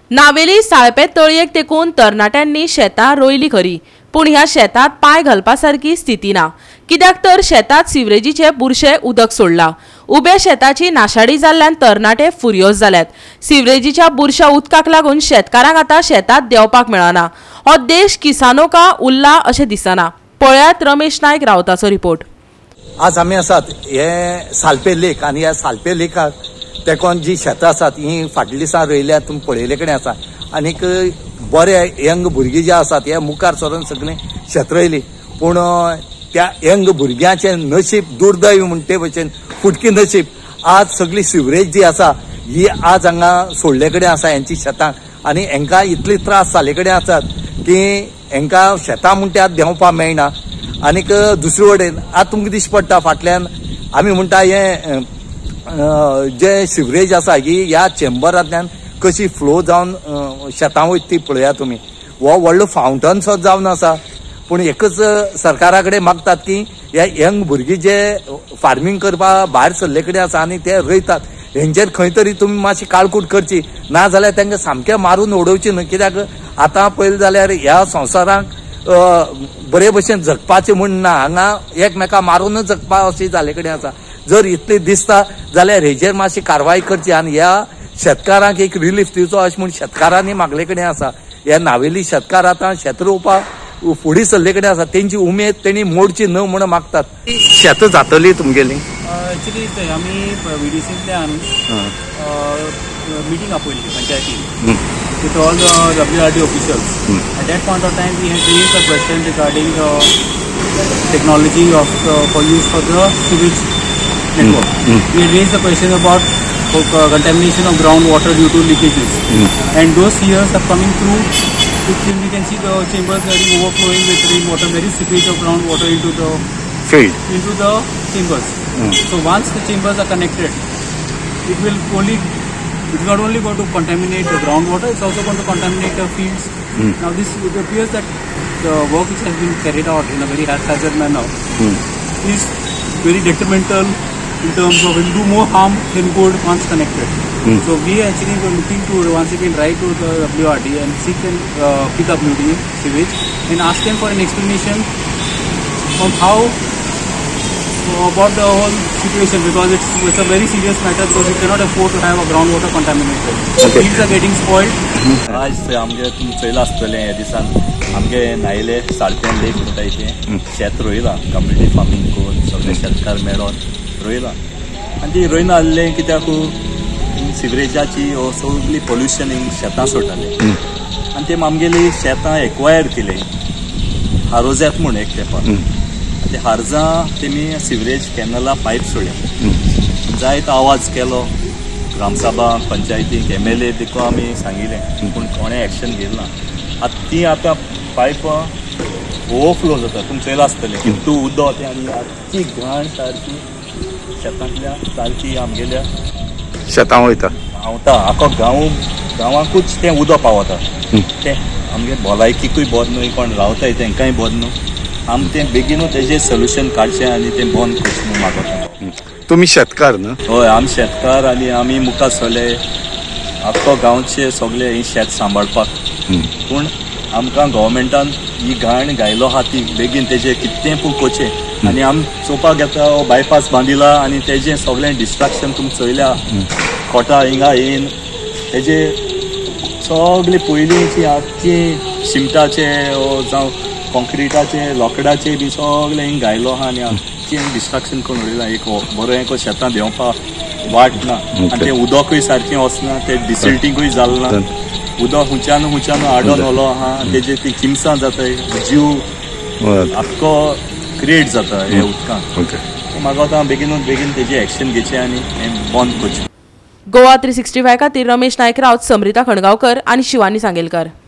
नावेली साळपे तळयेक तेकून तरणाट्यांनी शेतां रोयली खरी, पूण ह्या शेतांत पाय घालपासारकी स्थिती ना। कित्याक तर शेतांत सिवरेजीचे बुरशे उदक सोडला। उबे शेताची नाशाडी जाल्ल्यान तरणाटे फुर्योज जाल्यात। सिवरेजीच्या बुरशा उदकाक लागून शेतकारांक आतां शेतांत देंवपाक मेळना। हो देश किसानो का उरला अशें दिसना। पळयात रमेश नायक रावताचो रिपोर्ट। आज आमी आसात हे सालपे लेक आनी ह्या सालपे लेकाक तेकोन जी शेतां आसात ही फाटल्या दिसा रोयल्यात तुमी पळयले कडेन आसा। आनीक बरे यंग भुरगीं जे आसात हे मुखार सरून सगळे शेत रोयली, पूण त्या यंग भुरग्यांचे नशीब दुर्दैव म्हणटे भशेन फुटकी नशीब। आज सगळी सिवरेज जी आसा ही आज हांगा सोडले कडेन आसा यांची शेतां, आनी हांकां इतले त्रास जाले कडेन आसात की हांकां शेतां म्हणटा देंवपाक मेळना। आनीक दुसरे वटेन आज तुमकां दिश्टी पडटा फाटल्यान आमी म्हणटा हे जे सिवरेज आसा ही ह्या चेंबरांतल्यान कशी फ्लो जावन शेतां वयता ती पळया तुमी। हो व्हडलो फावंटन सो जावन आसा, पूण एकच सरकारा कडेन मागतात की हे यंग भुरगीं जे फार्मिंग करपाक भायर सरले कडेन आसा आनी ते रोयतात हेंचेर खंय तरी तुमी मातशी काळकूट करची, ना जाल्यार तांकां सामकें मारून उडोवची न्हय। कित्याक आतां पळयलें जाल्यार ह्या संवसारांक बरे भशेन जगपाचें म्हण ना, हांगा एकमेकां मारूनच जगपा अशें जाले कडेन आसा। जर इतलें दिसता जाल्यार हेजेर मातशी कारवाय करची आनी ह्या शेतकारांक एक रिलीफ दिवचो अशें म्हूण शेतकारांनी मागले कडेन आसा। ह्या नावेली शेतकार आतां शेत रोवपाक फुडें सरले कडेन आसा, तेंची उमेद तेणी मोडची न्हय म्हूण मागतात। शेत जातली तुमगेली एक्चुअली आमी व्हीडीसींतल्यान मिटींग आपयल्ली पंचायतीन with all the WRD officials. At that point of time, we had raised a question regarding technology for use for the sewage network. We had raised the question about contamination of groundwater due to leakages, and those years are coming through. We can see the chambers getting overflowing with rainwater, very seepage of groundwater into the field, into the chambers. So once the chambers are connected, it's not only going to contaminate the groundwater, it's also going to contaminate the fields. Now it appears that the work which has been carried out in a very haphazard manner is very detrimental in terms of it will do more harm than good once connected. So we actually were looking to once again write to the WRD and seek an PWD sewage and ask them for an explanation on how about the whole situation, because it's a very serious matter, because we cannot afford to have a groundwater contaminated. Fields are getting spoiled. आज आमगे तुम चयला आसतलें हे दिसान आमगे नायले साळपें लेक म्हणटा इथे शेत रोयला, कम्युनिटी फार्मिंग करून सगळे शेतकार मेळोन रोयला। आनी ती रोयना आसलें कित्याक सिवरेजाची सगळी पोल्युशन शेतां सोडटाले आनी ते आमगेली शेतां एक्वायर केले हारोजेत म्हूण एक तेंपार। ते हार्जां तेमी सिवरेज कॅनला पायप सोडल्या, जायतो आवाज केलो ग्रामसभांक पंचायतीक MLA देखून आमी सांगिल्लें, पूण कोणें एक्शन घेतलें ना। आतां ती आतां पायप ओवरफ्लो जाता, तुमी चयलां आसतलें कितू उदक आनी आख्खी घाण सारकी शेतांतल्या सारकी आमगेल्या शेतां वयता व्हांवता, आख्खो गांवांकूच तें उदक पावता। तें आमगे भलायकीकूय बरें न्हय, कोण रावताय तेंकांय बरें न्हय। आम तें बेगीनूच तेजें सोल्युशन काडचें आनी तें बंद करचें म्हूण मागता। तुमी शेतकार न्हय? हय, आमी शेतकार आनी आमी मुखार सरले आख्खो गांवचे सगळे ही शेत सांबाळपाक, पूण आमकां गव्हर्मेंटान ही घाण घायलो आहा ती बेगीन तेजें कितें पूण कोचें। आनी आमी चोवपाक येता हो बायपास बांदिला आनी तेजें सगळें डिस्ट्रक्शन तुमी चयल्या कोटा हिंगा येवन तेजें सगळें पयलींची आख्खी शिमटाचे जावं कॉन्क्रिटाचे लोकडाचे बी सगळें हिंग घायलो आहा आनी आख्खी डिस्ट्रक्शन करून उडयलां। एक बरो एक शेतां देंवपाक वाट ना आनी तें उदकूय सारकें वचना, तें डिसिल्टींगूय जालना, उदक हुंच्यान आडोन व्हलो आहा, तेजे ती किमसां जाताय, जीव आख्खो क्रिएट जाता हे उदकांत। म्हाका आतां बेगीन तेजें एक्शन घेवचें आनी हें बंद करचें। गोवा 365 खातीर रमेश नायक रावत, समृता खणगांवकर आनी शिवानी सांगेलकार।